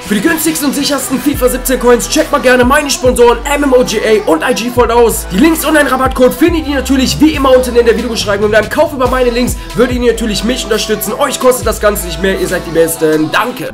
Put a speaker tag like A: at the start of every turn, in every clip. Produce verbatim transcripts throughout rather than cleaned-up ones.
A: Für die günstigsten und sichersten FIFA siebzehn Coins checkt mal gerne meine Sponsoren M M O G A und I G Vault aus. Die Links und einen Rabattcode findet ihr natürlich wie immer unten in der Videobeschreibung. Und beim Kauf über meine Links würdet ihr natürlich mich unterstützen. Euch kostet das Ganze nicht mehr, ihr seid die Besten. Danke.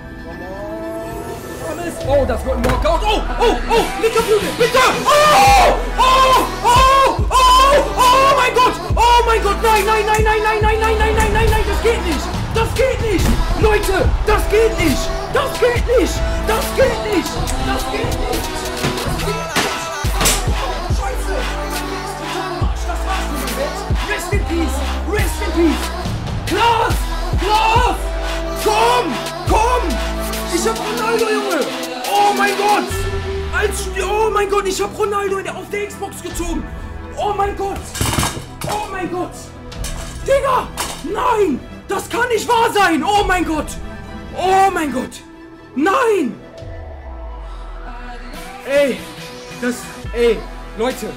A: Oh, das wird ein Walkout. Oh, oh, oh, linker Flügel, bitte. Oh, oh, oh, oh, oh mein Gott. Oh mein Gott, nein, nein, nein, nein, nein, nein, nein, nein, nein, nein, nein, das geht nicht. Das geht nicht. Leute, das geht nicht. Das geht nicht. Das geht nicht. Das geht nicht. Das geht nicht. Scheiße. Das war's für mein Bett. Rest in peace. Rest in peace. Klaas. Klaas. Komm. Komm. Ich hab Ronaldo, Junge. Oh mein Gott! Als, oh mein Gott, ich hab Ronaldo auf der Xbox gezogen! Oh mein Gott! Oh mein Gott! Digga! Nein! Das kann nicht wahr sein! Oh mein Gott! Oh mein Gott! Nein! Ey! Das... Ey! Leute!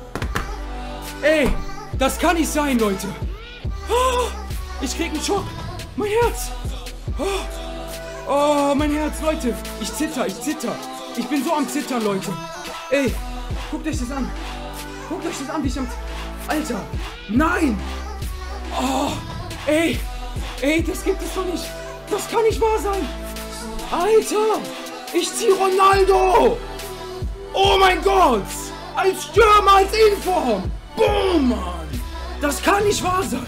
A: Ey! Das kann nicht sein, Leute! Oh, ich krieg einen Schock! Mein Herz! Oh. Oh, mein Herz, Leute. Ich zitter, ich zitter. Ich bin so am Zittern, Leute. Ey, guckt euch das an. Guckt euch das an, wie ich am... Alter, nein. Oh, ey. Ey, das gibt es doch nicht. Das kann nicht wahr sein. Alter, ich zieh Ronaldo. Oh mein Gott. Als Stürmer, als Inform. Boom, Mann. Das kann nicht wahr sein.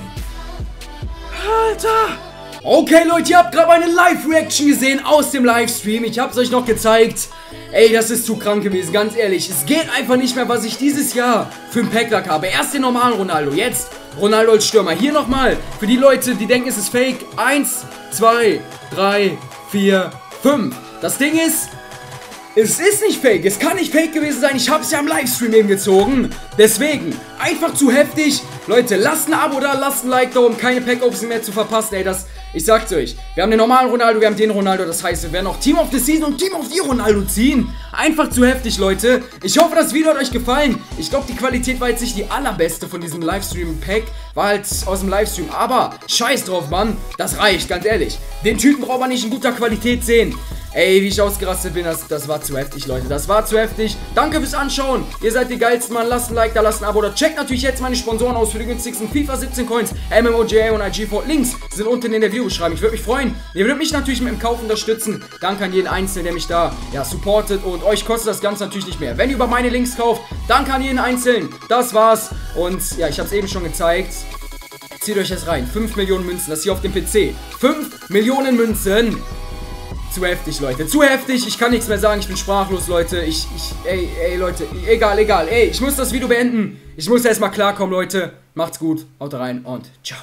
A: Alter. Okay, Leute, ihr habt gerade eine Live-Reaction gesehen aus dem Livestream. Ich hab's euch noch gezeigt. Ey, das ist zu krank gewesen, ganz ehrlich. Es geht einfach nicht mehr, was ich dieses Jahr für ein Packlack habe. Erst den normalen Ronaldo, jetzt Ronaldo als Stürmer. Hier nochmal, für die Leute, die denken, es ist fake. Eins, zwei, drei, vier, fünf. Das Ding ist... Es ist nicht fake, es kann nicht fake gewesen sein, ich habe es ja im Livestream eben gezogen. Deswegen, einfach zu heftig. Leute, lasst ein Abo da, lasst ein Like da, um keine Pack-Opening mehr zu verpassen. Ey, das, ich sag's euch, wir haben den normalen Ronaldo, wir haben den Ronaldo. Das heißt, wir werden auch Team of the Season und Team of the Ronaldo ziehen. Einfach zu heftig, Leute. Ich hoffe, das Video hat euch gefallen. Ich glaube, die Qualität war jetzt nicht die allerbeste von diesem Livestream-Pack. War halt aus dem Livestream, aber scheiß drauf, Mann. Das reicht, ganz ehrlich. Den Typen braucht man nicht in guter Qualität sehen. Ey, wie ich ausgerastet bin, das, das war zu heftig, Leute. Das war zu heftig. Danke fürs Anschauen. Ihr seid die geilsten, Mann. Lasst ein Like da, lasst ein Abo da. Checkt natürlich jetzt meine Sponsoren aus für die günstigsten FIFA siebzehn Coins, M M O G A und I G Vault. Links sind unten in der Videobeschreibung. Ich würde mich freuen. Ihr würdet mich natürlich mit dem Kauf unterstützen. Danke an jeden Einzelnen, der mich da, ja, supportet. Und euch kostet das Ganze natürlich nicht mehr. Wenn ihr über meine Links kauft, danke an jeden Einzelnen. Das war's. Und, ja, ich habe es eben schon gezeigt. Zieht euch das rein. fünf Millionen Münzen. Das hier auf dem P C. fünf Millionen Münzen. Zu heftig, Leute. Zu heftig. Ich kann nichts mehr sagen. Ich bin sprachlos, Leute. Ich, ich, ey, ey, Leute. Egal, egal. Ey, ich muss das Video beenden. Ich muss erstmal klarkommen, Leute. Macht's gut. Haut rein und ciao.